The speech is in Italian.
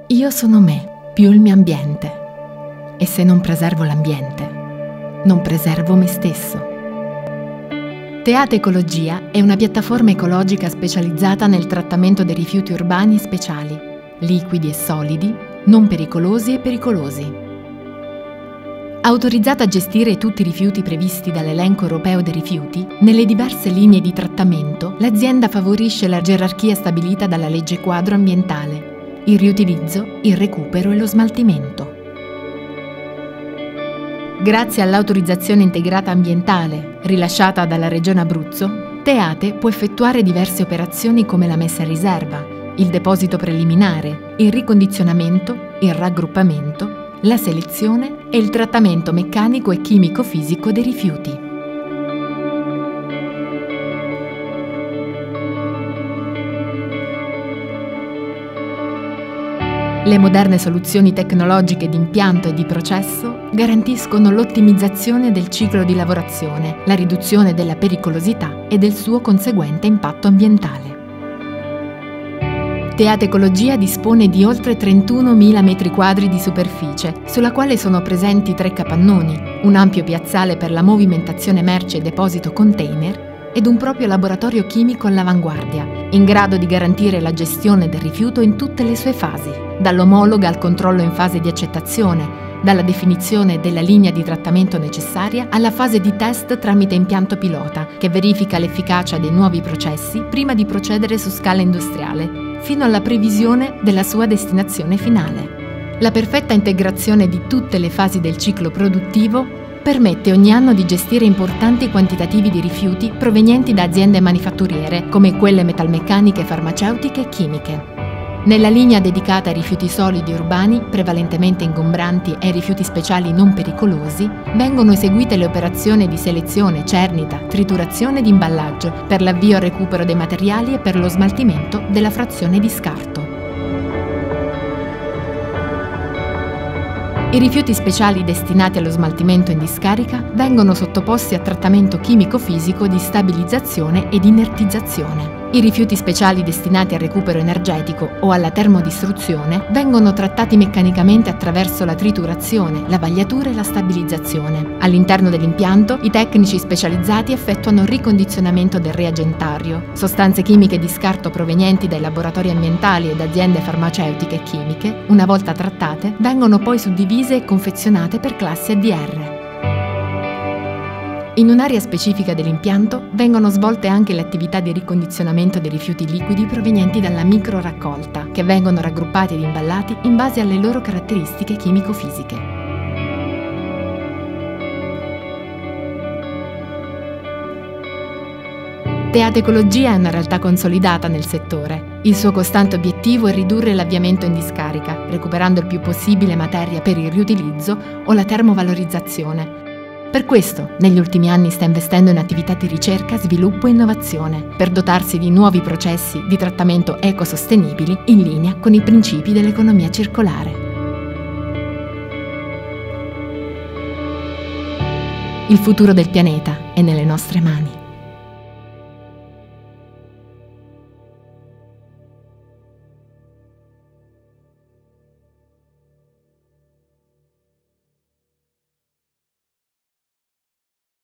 Io sono me, più il mio ambiente. E se non preservo l'ambiente, non preservo me stesso. Teate Ecologia è una piattaforma ecologica specializzata nel trattamento dei rifiuti urbani speciali, liquidi e solidi, non pericolosi e pericolosi. Autorizzata a gestire tutti i rifiuti previsti dall'elenco europeo dei rifiuti, nelle diverse linee di trattamento, l'azienda favorisce la gerarchia stabilita dalla legge quadro ambientale, il riutilizzo, il recupero e lo smaltimento. Grazie all'autorizzazione integrata ambientale rilasciata dalla Regione Abruzzo, Teate può effettuare diverse operazioni come la messa a riserva, il deposito preliminare, il ricondizionamento, il raggruppamento, la selezione e il trattamento meccanico e chimico-fisico dei rifiuti. Le moderne soluzioni tecnologiche di impianto e di processo garantiscono l'ottimizzazione del ciclo di lavorazione, la riduzione della pericolosità e del suo conseguente impatto ambientale. Teate Ecologia dispone di oltre 31.000 metri quadri di superficie, sulla quale sono presenti 3 capannoni, un ampio piazzale per la movimentazione merci e deposito container ed un proprio laboratorio chimico all'avanguardia, in grado di garantire la gestione del rifiuto in tutte le sue fasi, dall'omologa al controllo in fase di accettazione, dalla definizione della linea di trattamento necessaria alla fase di test tramite impianto pilota, che verifica l'efficacia dei nuovi processi prima di procedere su scala industriale, fino alla previsione della sua destinazione finale. La perfetta integrazione di tutte le fasi del ciclo produttivo permette ogni anno di gestire importanti quantitativi di rifiuti provenienti da aziende manifatturiere, come quelle metalmeccaniche, farmaceutiche e chimiche. Nella linea dedicata ai rifiuti solidi urbani, prevalentemente ingombranti e ai rifiuti speciali non pericolosi, vengono eseguite le operazioni di selezione, cernita, triturazione ed imballaggio per l'avvio al recupero dei materiali e per lo smaltimento della frazione di scarto. I rifiuti speciali destinati allo smaltimento in discarica vengono sottoposti a trattamento chimico-fisico di stabilizzazione ed inertizzazione. I rifiuti speciali destinati al recupero energetico o alla termodistruzione vengono trattati meccanicamente attraverso la triturazione, la vagliatura e la stabilizzazione. All'interno dell'impianto, i tecnici specializzati effettuano ricondizionamento del reagentario. Sostanze chimiche di scarto provenienti dai laboratori ambientali ed aziende farmaceutiche e chimiche, una volta trattate, vengono poi suddivise e confezionate per classi ADR. In un'area specifica dell'impianto vengono svolte anche le attività di ricondizionamento dei rifiuti liquidi provenienti dalla microraccolta, che vengono raggruppati ed imballati in base alle loro caratteristiche chimico-fisiche. Teate Ecologia è una realtà consolidata nel settore. Il suo costante obiettivo è ridurre l'avviamento in discarica, recuperando il più possibile materia per il riutilizzo o la termovalorizzazione. Per questo, negli ultimi anni sta investendo in attività di ricerca, sviluppo e innovazione, per dotarsi di nuovi processi di trattamento ecosostenibili in linea con i principi dell'economia circolare. Il futuro del pianeta è nelle nostre mani.